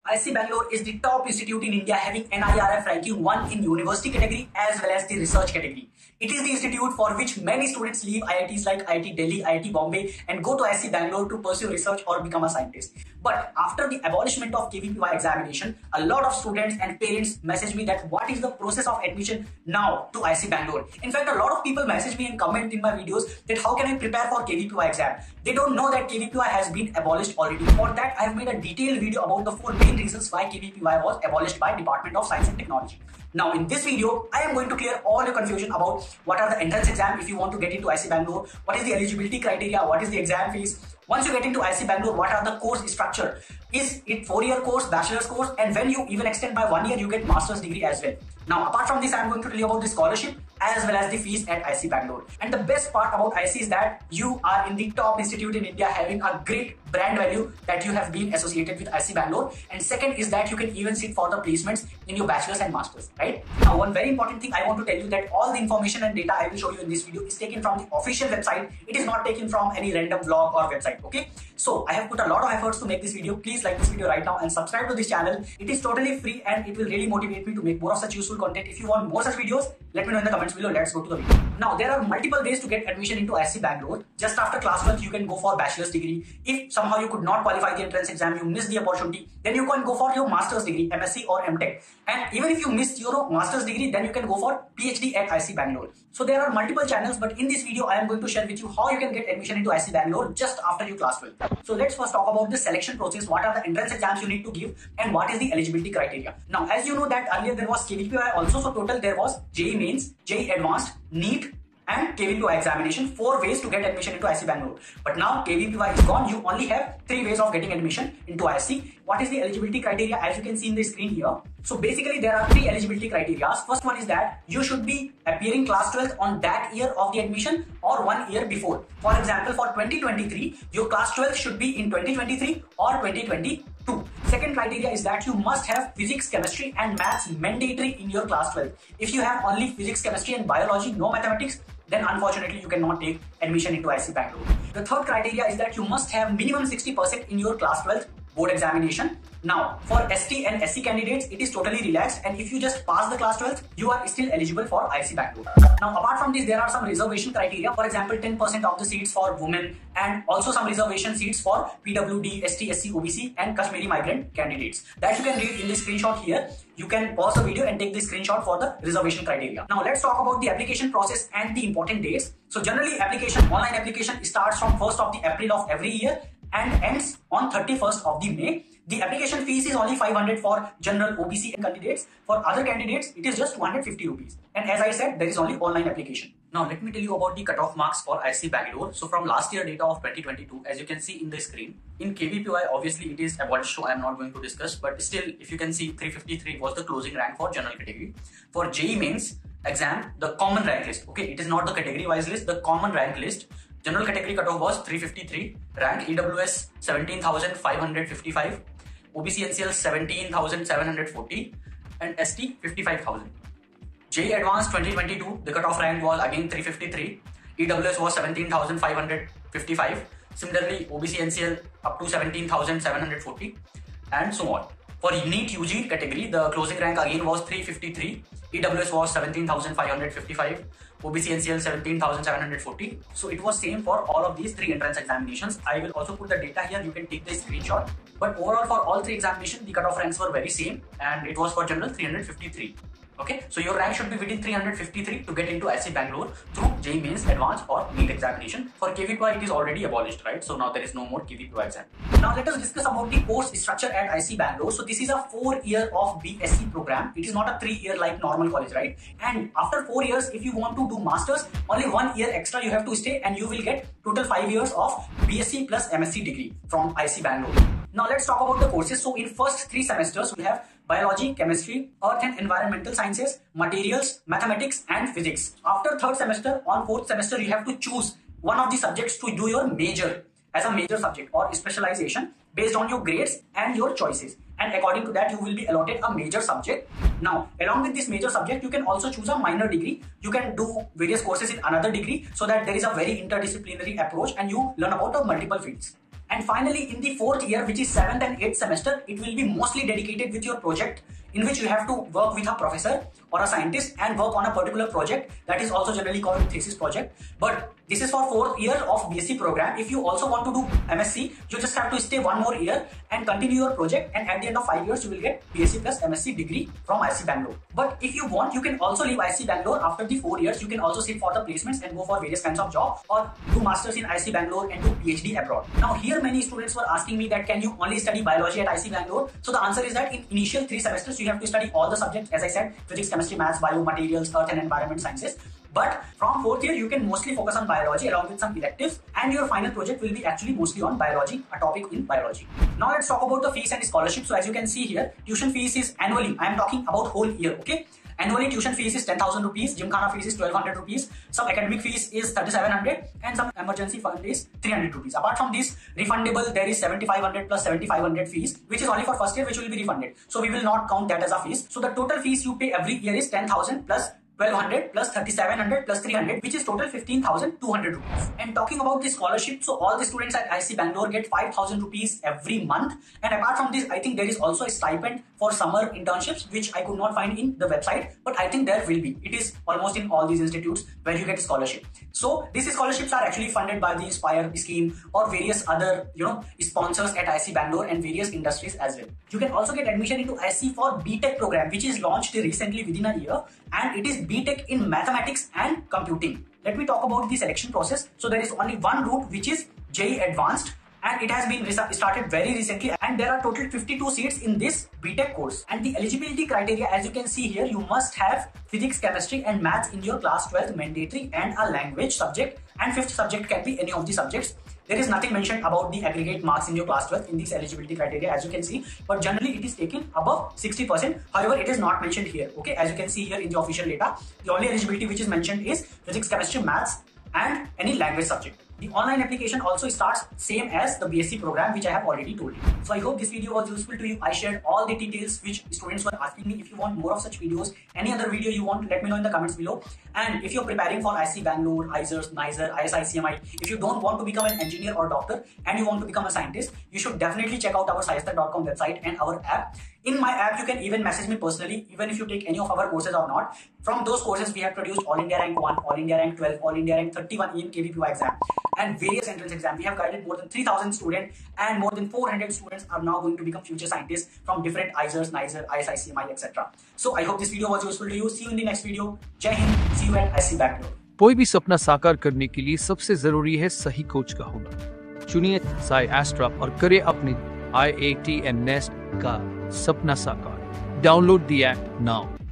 IISc Bangalore is the top institute in India having NIRF ranking 1 in university category as well as the research category. It is the institute for which many students leave IITs like IIT Delhi, IIT Bombay and go to IISc Bangalore to pursue research or become a scientist. But after the abolishment of KVPY examination, a lot of students and parents message me that what is the process of admission now to IISc Bangalore. In fact, a lot of people message me and comment in my videos that how can I prepare for KVPY exam. They don't know that KVPY has been abolished already. For that, I have made a detailed video about the 4 main reasons why KVPY was abolished by Department of Science and Technology. Now in this video, I am going to clear all your confusion about what are the entrance exam if you want to get into IISc Bangalore, what is the eligibility criteria, what is the exam fees. Once you get into IISc Bangalore, what are the course structure? Is it 4-year course, bachelor's course, and when you even extend by 1 year, you get master's degree as well. Now apart from this, I am going to tell you about the scholarship as well as the fees at IISc Bangalore. And the best part about IISc is that you are in the top institute in India having a great brand value that you have been associated with IISc Bangalore. And second is that you can even sit for the placements in your bachelor's and master's, right? Now one very important thing I want to tell you that all the information and data I will show you in this video is taken from the official website. It is not taken from any random blog or website, okay? So I have put a lot of efforts to make this video. Please like this video right now and subscribe to this channel. It is totally free and it will really motivate me to make more of such useful content. If you want more such videos, let me know in the comments below. Let's go to the video. Now there are multiple ways to get admission into IISc Bangalore. Just after class 12, you can go for bachelor's degree. If somehow you could not qualify the entrance exam, you missed the opportunity, then you can go for your master's degree, MSc or MTech. And even if you missed your master's degree, then you can go for PhD at IISc Bangalore. So there are multiple channels, but in this video, I am going to share with you how you can get admission into IISc Bangalore just after your class 12. So let's first talk about the selection process. What are the entrance exams you need to give and what is the eligibility criteria? Now, as you know that earlier there was KVPY also, so total there was JEE Mains, JEE Advanced, NEET and KVPY examination, 4 ways to get admission into IISc Bangalore. But now KVPY is gone, you only have 3 ways of getting admission into IISc. What is the eligibility criteria? As you can see in the screen here. So basically there are 3 eligibility criteria. First one is that you should be appearing class 12 on that year of the admission or 1 year before. For example, for 2023, your class 12 should be in 2023 or 2022. Second criteria is that you must have physics, chemistry and maths mandatory in your class 12. If you have only physics, chemistry and biology, no mathematics, then unfortunately you cannot take admission into IISc Bangalore. The third criteria is that you must have minimum 60% in your class 12 board examination. Now, for ST and SC candidates, it is totally relaxed, and if you just pass the class 12, you are still eligible for IISc Bangalore. Now, apart from this, there are some reservation criteria. For example, 10% of the seats for women and also some reservation seats for PWD, ST, SC, OBC and Kashmiri migrant candidates. That you can read in the screenshot here. You can pause the video and take the screenshot for the reservation criteria. Now, let's talk about the application process and the important dates. So, generally, online application starts from 1st of the April of every year and ends on 31st of the May. The application fees is only 500 for general OBC candidates. For other candidates, it is just 250 rupees. And as I said, there is only online application. Now, let me tell you about the cutoff marks for IISc Bangalore. So from last year data of 2022, as you can see in the screen, in KVPY, obviously it is abolished, so I am not going to discuss. But still, if you can see, 353 was the closing rank for general category. For JEE Mains exam, the common rank list, okay, it is not the category wise list, the common rank list. General category cutoff was 353, rank EWS 17,555, OBC NCL 17,740 and ST 55,000. JEE Advanced 2022, the cutoff rank was again 353, EWS was 17,555, similarly OBC NCL up to 17,740 and so on. For NEET UG category, the closing rank again was 353, EWS was 17,555, OBC NCL 17,740. So it was same for all of these 3 entrance examinations. I will also put the data here, you can take the screenshot. But overall for all 3 examinations, the cutoff ranks were very same and it was for general 353. Okay, so your rank should be within 353 to get into IISc Bangalore through JEE Mains, Advanced or NEET examination. For KVPY, it is already abolished, right? So now there is no more KVPY exam. Now let us discuss about the course structure at IISc Bangalore. So this is a 4-year of BSc program. It is not a 3-year like normal college, right? And after 4 years, if you want to do masters, only 1 year extra you have to stay and you will get total 5 years of BSc plus MSc degree from IISc Bangalore. Now let's talk about the courses. So in first 3 semesters, we have biology, chemistry, earth and environmental sciences, materials, mathematics and physics. After 3rd semester, on 4th semester, you have to choose one of the subjects to do your major as a major subject or specialization based on your grades and your choices. And according to that, you will be allotted a major subject. Now, along with this major subject, you can also choose a minor degree. You can do various courses in another degree so that there is a very interdisciplinary approach and you learn about the multiple fields. And finally, in the fourth year, which is 7th and 8th semester, it will be mostly dedicated with your project, in which you have to work with a professor or a scientist and work on a particular project that is also generally called thesis project. But this is for fourth year of BSc program. If you also want to do MSc, you just have to stay one more year and continue your project, and at the end of 5 years you will get BSc plus MSc degree from IISc Bangalore. But if you want, you can also leave IISc Bangalore after the 4 years. You can also sit for the placements and go for various kinds of jobs, or do masters in IISc Bangalore and do PhD abroad. Now here many students were asking me that can you only study biology at IISc Bangalore? So the answer is that in initial 3 semesters you have to study all the subjects, as I said, physics, chemistry, maths, bio, materials, earth and environment sciences. But from fourth year, you can mostly focus on biology along with some electives, and your final project will be actually mostly on biology, a topic in biology. Now let's talk about the fees and scholarship. So as you can see here, tuition fees is annually. I am talking about whole year, okay? Annually tuition fees is 10,000 rupees, Gymkhana fees is 1200 rupees, some academic fees is 3700, and some emergency fund is 300 rupees. Apart from this, refundable, there is 7500 plus 7500 fees, which is only for first year, which will be refunded. So we will not count that as a fees. So the total fees you pay every year is 10,000 plus 1200 plus 3700 plus 300, which is total 15,200 rupees. And talking about the scholarship, so all the students at IISc Bangalore get 5,000 rupees every month. And apart from this, I think there is also a stipend for summer internships, which I could not find in the website, but I think there will be. It is almost in all these institutes where you get scholarship. So these scholarships are actually funded by the Inspire scheme or various other, sponsors at IISc Bangalore and various industries as well. You can also get admission into IISc for BTech program, which is launched recently within a year, and it is BTech in mathematics and computing. Let me talk about the selection process. So there is only one route, which is JEE Advanced, and it has been started very recently, and there are total 52 seats in this BTech course. And the eligibility criteria, as you can see here, you must have physics, chemistry and maths in your class 12th mandatory and a language subject, and fifth subject can be any of the subjects. There is nothing mentioned about the aggregate marks in your class 12 in this eligibility criteria, as you can see, but generally it is taken above 60%. However, it is not mentioned here, okay? As you can see here in the official data, the only eligibility which is mentioned is physics, chemistry, maths and any language subject. The online application also starts same as the BSc program, which I have already told you. So I hope this video was useful to you. I shared all the details which students were asking me. If you want more of such videos, any other video you want, let me know in the comments below. And if you're preparing for IISc Bangalore, IISER, NISER, ISICMI, if you don't want to become an engineer or doctor and you want to become a scientist, you should definitely check out our SciAstra.com website and our app. In my app, you can even message me personally, even if you take any of our courses or not. From those courses, we have produced All India Rank 1, All India Rank 12, All India Rank 31 in KVPY exam, and various entrance exams. We have guided more than 3,000 students, and more than 400 students are now going to become future scientists from different IISERs, NISER, ISICMI, etc. So I hope this video was useful to you. See you in the next video. Jai Hind. See you at IISc Bangalore. कोई भी सपना साकार करने के लिए सबसे जरूरी है सही कोच का होना। चुनिए SciAstra और करें अपने IIT and NEST का सपना साकार। Download the app now.